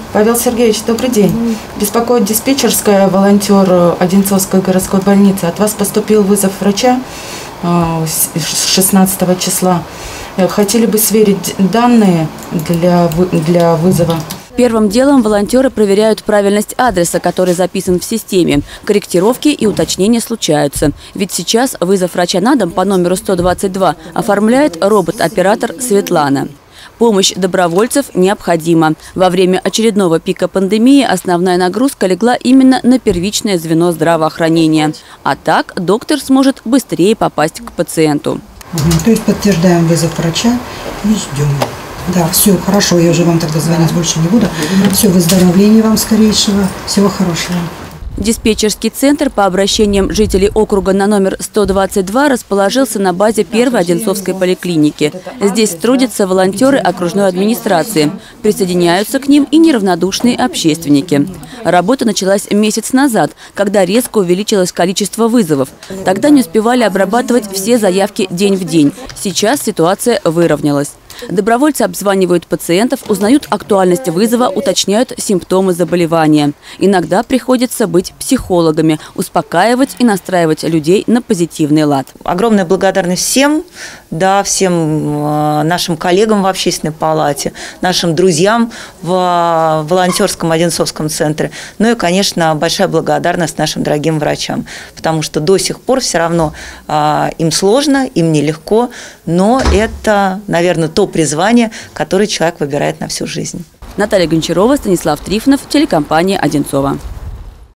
Павел Сергеевич, добрый день. Беспокоит диспетчерская, волонтер Одинцовской городской больницы. От вас поступил вызов врача 16 числа. Хотели бы сверить данные для вызова. Первым делом волонтеры проверяют правильность адреса, который записан в системе. Корректировки и уточнения случаются. Ведь сейчас вызов врача на дом по номеру 122 оформляет робот-оператор Светлана. Помощь добровольцев необходима. Во время очередного пика пандемии основная нагрузка легла именно на первичное звено здравоохранения. А так доктор сможет быстрее попасть к пациенту. То есть подтверждаем вызов врача и ждем. Да, все хорошо, я уже вам тогда звонить больше не буду. Все, выздоровления вам скорейшего, всего хорошего. Диспетчерский центр по обращениям жителей округа на номер 122 расположился на базе первой Одинцовской поликлиники. Здесь трудятся волонтеры окружной администрации. Присоединяются к ним и неравнодушные общественники. Работа началась месяц назад, когда резко увеличилось количество вызовов. Тогда не успевали обрабатывать все заявки день в день. Сейчас ситуация выровнялась. Добровольцы обзванивают пациентов, узнают актуальность вызова, уточняют симптомы заболевания. Иногда приходится быть психологами, успокаивать и настраивать людей на позитивный лад. Огромная благодарность всем, да, всем нашим коллегам в общественной палате, нашим друзьям в волонтерском Одинцовском центре. Ну и, конечно, большая благодарность нашим дорогим врачам, потому что до сих пор все равно им сложно, им нелегко, но это, наверное, то призвание, которое человек выбирает на всю жизнь. Наталья Гончарова, Станислав Трифонов, телекомпания «Одинцова».